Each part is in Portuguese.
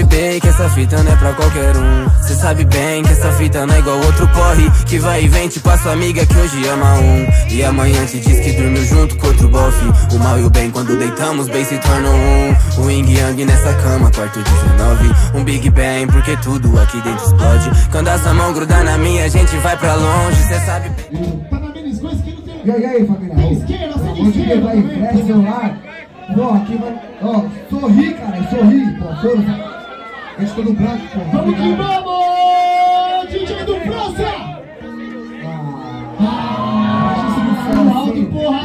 bem que essa fita não é pra qualquer um. Cê sabe bem que essa fita não é igual outro porre que vai e vem tipo a sua amiga que hoje ama um e amanhã te diz que dormiu junto com outro bofe. O mal e o bem quando deitamos bem se tornam um. O yin yang nessa cama, quarto 19. Um Big Bang porque tudo aqui dentro explode. Quando essa mão grudar na minha a gente vai pra longe, cê sabe bem. Tá na menisco esquerda, tem. E aí, família? Tem esquerda, você de esquerda vai em frente, celular. Pô, aqui vai. Ó, sorri, cara, sorri. Pô, foda-se. A gente tá no branco, pô. Vamos que vamos! DJ do França! Alto, porra!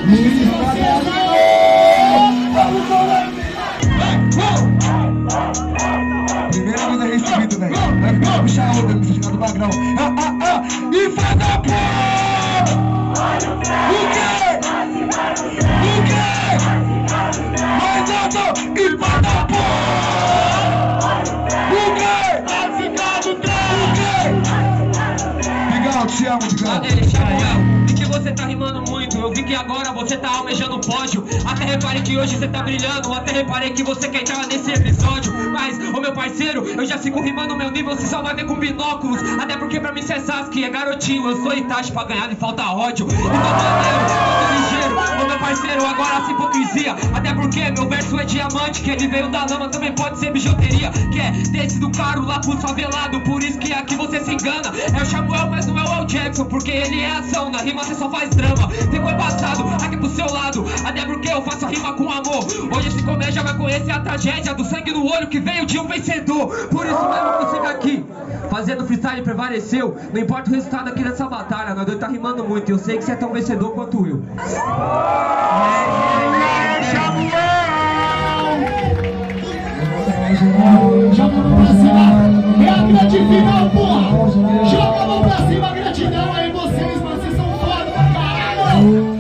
Primeira vez recebido, velho. Vai ficar puxar a outra, você chegar do magrão. E faz a porra! O quê? O quê? Mais alto e faz a porra! O quê? Vai ficar do trem! O quê? Legal, te amo, Digão. Vi que você tá rimando muito, eu vi que agora você tá almejando o pódio. Até reparei que hoje você tá brilhando, até reparei que você quer entrar nesse episódio. Mas, ô meu parceiro, eu já sigo rimando meu nível, você só vai ver com binóculos. Até porque pra mim cê é Sasuke, é garotinho, eu sou Itachi, pra ganhar e falta ódio. Então maneiro, eu tô ligeiro, ô meu parceiro, agora essa hipocrisia. Até porque meu verso é diamante, que ele veio da lama, também pode ser bijuteria. Que é desse do caro lá pro favelado, por isso que aqui você se engana. É o Samuel, mas não é o Al Jackson, porque ele é ação, na rima você só faz drama. Ficou embaçado, aqui pro seu lado, até porque eu faço a rima com amor. Hoje esse comédia vai conhecer a tragédia do sangue no olho que veio de um vencedor. Por isso mesmo que você tá aqui, fazendo freestyle prevaleceu. Não importa o resultado aqui dessa batalha, nós dois tá rimando muito e eu sei que você é tão vencedor quanto eu. Joga a mão pra cima! É a grande final, porra! Joga a mão pra cima, gratidão aí vocês, mano! Vocês são foda pra caralho!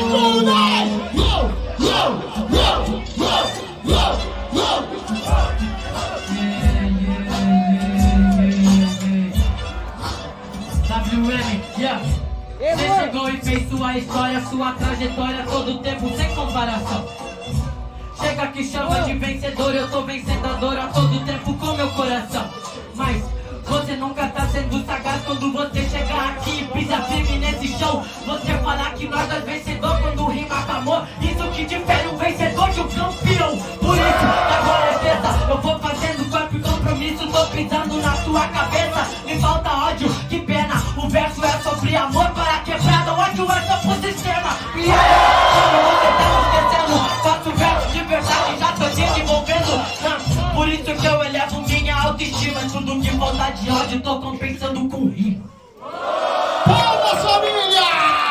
WM, yeah! Você chegou e fez sua história, sua trajetória, todo tempo sem comparação. Chega que chama de vencedor, eu tô vencendo a dor a todo tempo com meu coração. Mas você nunca tá sendo sagaz quando você chegar aqui e pisa firme nesse show. Você falar que nós é vencedor quando rima com amor. Isso que difere um vencedor de um campeão. Por isso, agora é sexta, eu vou fazendo corpo e compromisso, tô pisando na sua cabeça. Me falta ódio, que pena, o verso é sobre amor para quebrada, o ódio é só pro sistema. E aí, como você tá esquecendo, faço verso de verdade, já tô desenvolvendo. Por isso que eu elevo minha autoestima, tudo que falta de ódio, tô compensando com rima. Palmas, família!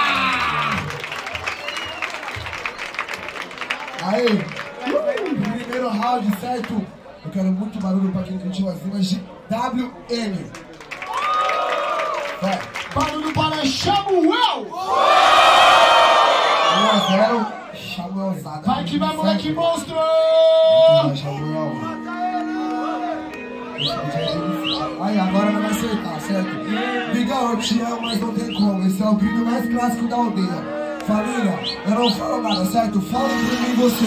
Aí, primeiro round, certo? Eu quero muito barulho pra quem curtiu as rimas de WM. Vai. Barulho para Samuel! 1-0, Samuelzada. Vai que vai, moleque monstro! Vai, Samuel. Aí, agora não vai acertar, certo? Bigão, eu te amo, mas não tem como. Esse é o grito mais clássico da aldeia. Família, eu não falo nada, certo? Fala pra mim você.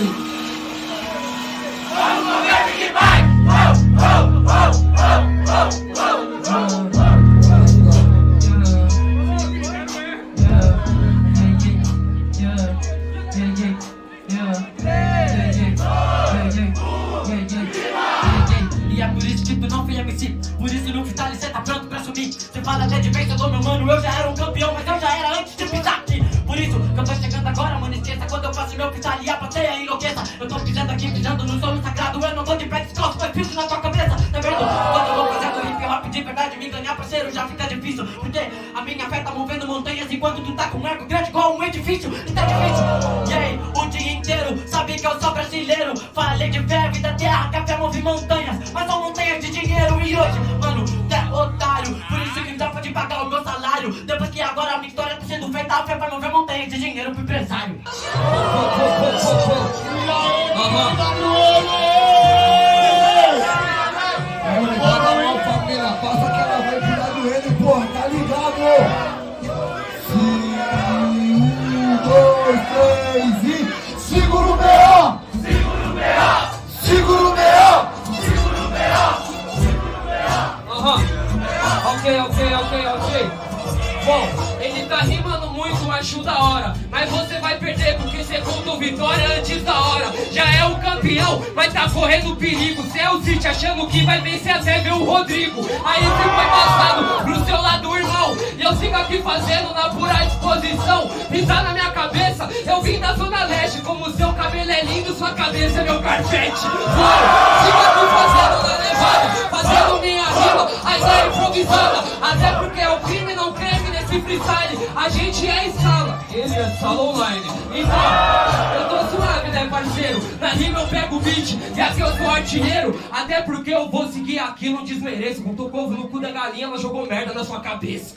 Vamos ver que vai! E é por isso que tu não fui MC. Por isso no freestyle cê tá pronto pra subir. Cê fala até de vencedor, meu mano. Eu já era um campeão, mas eu já era antes de pisar aqui. Por isso que eu tô chegando agora, mano, esqueça. Quando eu faço meu freestyle e a plateia enlouqueça. Eu tô pisando aqui, pisando no solo sagrado. Eu não vou de pé descalço, mas piso na tua cabeça. Tá vendo? Quando eu vou fazendo hip hop de verdade, me ganhar, parceiro, já fica difícil. Porque a minha fé tá movendo montanhas enquanto tu tá com um arco grande igual um edifício. E tá difícil. E aí, o dia inteiro, sabe que eu sou brasileiro. Falei de fé, vida, terra, café, move montanhas. Mas são montanhas de dinheiro. E hoje, mano, tu é otário. Por isso que não pode pagar o meu salário. Depois que agora a minha história tá sendo feita, a fé vai mover montanhas de dinheiro pro empresário. Família, passa que ela vai virar do ele, porra, tá ligado? 1, 2, 3 e... Segura o B.O. Segura o B.O. Segura o B.O. Segura o B.O. Ok. Bom, ele tá rimando muito, acho da hora. Mas você vai perder porque você contou vitória antes da hora. Já é o campeão, mas tá correndo perigo. Cê é o City achando que vai vencer até ver o Rodrigo. Aí você foi passado pro seu lado, irmão. E eu sigo aqui fazendo na pura disposição. Pisar na minha cabeça, eu vim da Zona Leste. Como seu cabelo é lindo, sua cabeça é meu carpete. Sigo aqui fazendo na levada, fazendo minha rima, a ideia improvisada. Até porque é o crime, não creme nesse freestyle. A gente é escala, ele é sala online. Então, eu tô suave, né, parceiro? Na rima eu pego o beat, e aqui eu sou artilheiro. Até porque eu vou seguir aqui, não desmereço. Botou couve no cu da galinha, ela jogou merda na sua cabeça.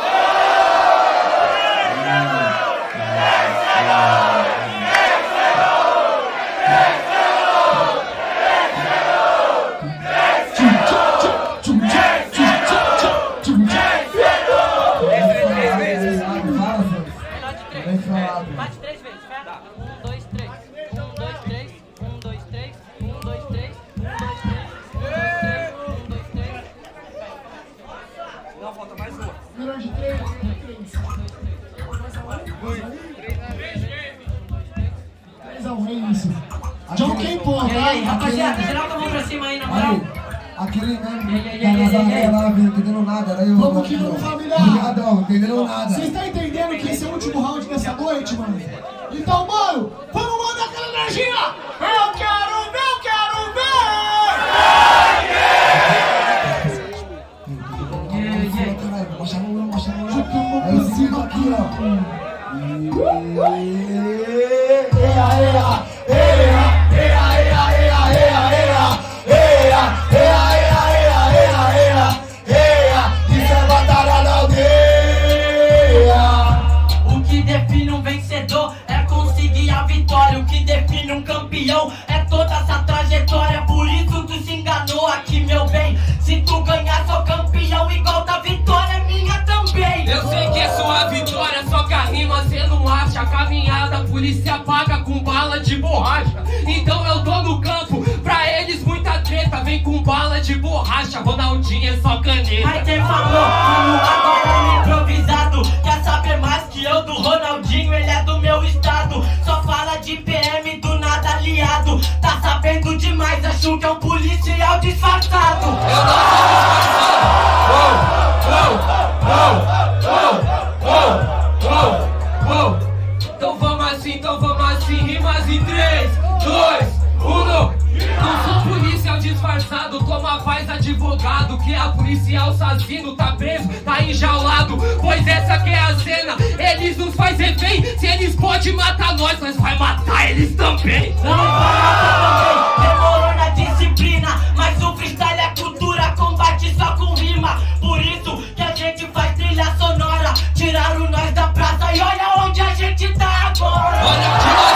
Bate 3 vezes, fé? 1, 2, 3. 1, 2, 3. 1, 2, 3. 1, 2, 3. 1, 2, 3. 1, 2, 3. Não, falta mais uma. Número de 3. Isso. John quem pô, E aí, rapaziada, geral com a mão pra cima aí, na moral. Aquele né, lá, entendendo nada, né? Vamos que não, família. Obrigadão, entendendo nada. Vocês estão entendendo que esse é o último round dessa noite, mano? Então, mano, vamos mandar aquela energia! Eu quero ver, eu quero ver! Mostra a mão. É esse vídeo aqui, ó. Isso é batalha da aldeia. O que define um vencedor é conseguir a vitória. O que define um campeão é toda essa trajetória. Por isso tu se enganou aqui, meu bem. Se tu ganhar, sou campeão igual da vitória, é minha também. Eu sei que é sua vitória, só que a rima cê não acha. A caminhada a polícia paga com bala de borracha. Então eu tô no campo, pra eles muita treta. Vem com bala de borracha, Ronaldinho é só caneta. Mas quem falou, mano, agora no improvisado. Quer saber mais que eu do Ronaldinho, ele é do meu estado. Só fala de PM, do nada aliado. Tá sabendo demais, acho que é um policial disfarçado. Eu não sou disfarçado. Então vamos assim, rimas em 3, 2, 1. Não sou policial disfarçado, toma paz advogado. Que a policial assassino tá preso, tá enjaulado. Pois essa que é a cena, eles nos faz refém. Se eles podem matar nós vai matar eles também. Não vai matar também, demorou na disciplina. Mas o freestyle é cultura, combate só com rima. Por isso que a gente faz trilha sonora. Tiraram nós da praça e olha onde a gente tá agora. Olha onde nós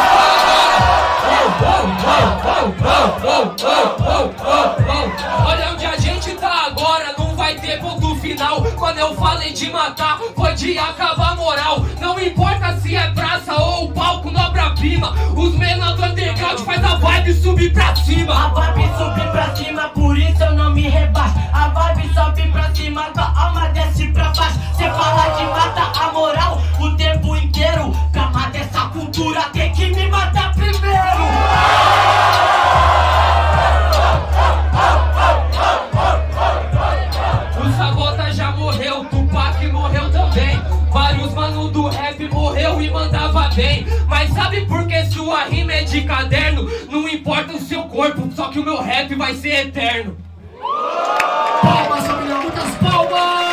tá agora. Olha onde a gente tá agora. Não vai ter ponto final. Quando eu falei de matar, foi de acabar a moral. Não importa se é praça ou palco na obra-prima. Os menores do underground faz a vibe subir pra cima. A vibe subir pra cima, por isso eu não me rebaixo. A vibe sobe pra cima, tua alma desce pra baixo. Cê fala de matar a moral o tempo inteiro. Pra matar essa cultura tem que me matar primeiro. O Sabota já morreu, Tupac morreu também. Vários manos do rap morreu e mandava bem. Mas sabe por que sua rima é de caderno? Não importa o seu corpo, só que o meu rap vai ser eterno. Palmas, família, muitas palmas!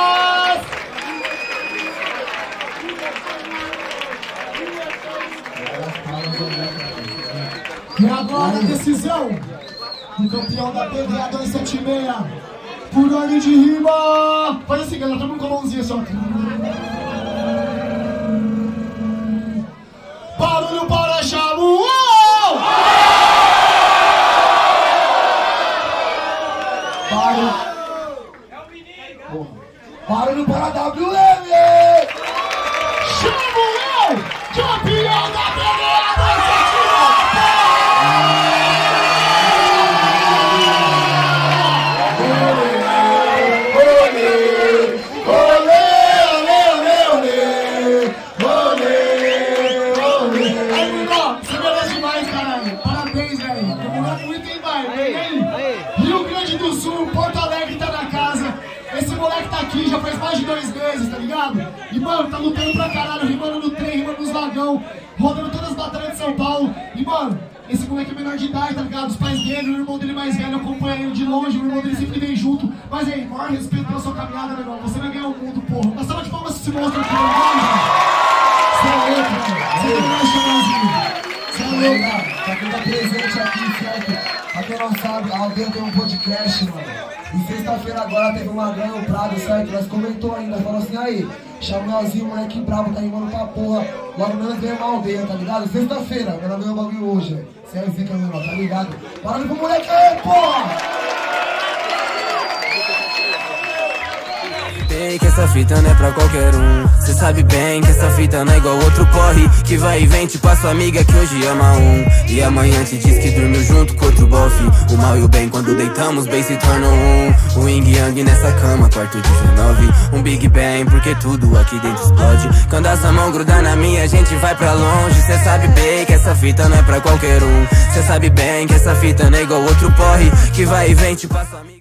E agora a decisão do campeão da PDA 276 por ordem de rima. Faz assim, galera, todo mundo com a mãozinha só. Barulho para Chamu! Barulho para WM! Chamu, campeão da PDA 276! Sul, Porto Alegre tá na casa. Esse moleque tá aqui já faz mais de 2 meses, tá ligado? E mano, tá lutando pra caralho, rimando no trem, rimando nos vagão, rodando todas as batalhas de São Paulo. E mano, esse moleque é menor de idade, tá ligado? Os pais dele, o irmão dele mais velho acompanha ele de longe, o irmão dele sempre vem junto. Mas aí, maior respeito pela sua caminhada, negão. Você vai ganhar o mundo, porra. Uma salva de palmas se mostra aqui, mano. Você é louco, mano. Você é mais chamazinho. Você é louco. Pra quem tá presente aqui, certo? Pra quem não sabe, a aldeia tem um podcast, mano. E sexta-feira agora teve uma ganha no Prado, certo? Nós comentou ainda, falou assim, aí, Samuelzinho, moleque brabo, tá rimando pra porra. Logo menos ganha uma aldeia, tá ligado? Sexta-feira, eu gravei o bagulho hoje, velho. Você é zica, meu irmão, tá ligado? Barulho pro moleque aí, porra! Que essa fita não é pra qualquer um. Cê sabe bem que essa fita não é igual outro porre que vai e vem tipo a sua amiga que hoje ama um e amanhã te diz que dormiu junto com outro bofe. O mal e o bem quando deitamos bem se tornam um. O yin yang nessa cama, quarto 19. Um Big Bang porque tudo aqui dentro explode. Quando essa mão grudar na minha a gente vai pra longe. Cê sabe bem que essa fita não é pra qualquer um. Cê sabe bem que essa fita não é igual outro porre que vai e vem tipo a sua amiga.